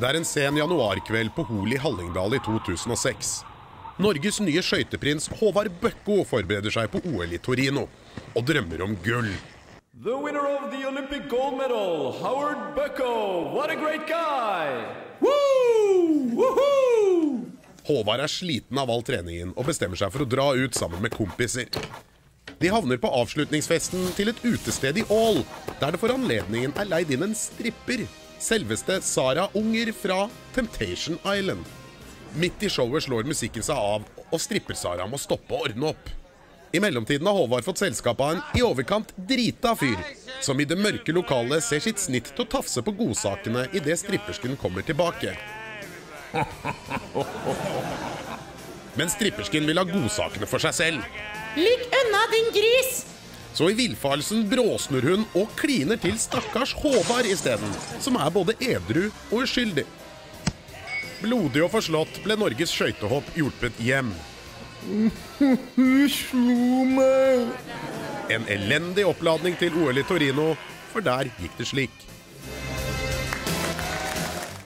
Det en sen januarkveld på Hol i Hallingdal i 2006. Norges nye skøyteprins Håvard Bøkko forbereder seg på OL i Torino, og drømmer om gull. The winner of the Olympic gold medal, Howard Bøkko. What a great guy! Woo! Woohoo! Håvard sliten av all treningen og bestemmer seg for å dra ut sammen med kompiser. De havner på avslutningsfesten til et utested i Ål, der det for anledningen leid inn en stripper, selveste Sara Unger fra Temptation Island. Midt i showet slår musikken seg av, og stripper-Sara må stoppe og ordne opp. I mellomtiden har Håvard fått selskap av en i overkant drita fyr, som i det mørke lokalet ser sitt snitt til å tafse på godsakene i det strippersken kommer tilbake. Men strippersken vil ha godsakene for seg selv. Ligg unna, din gris! Så i villfarelsen bråsnur hun og kliner til stakkars Håvard i stedet, som både edru og uskyldig. Blodig og forslått ble Norges skøytehopp hjulpet hjem. Hun slo meg! En elendig oppladning til OL i Torino, for der gikk det slik.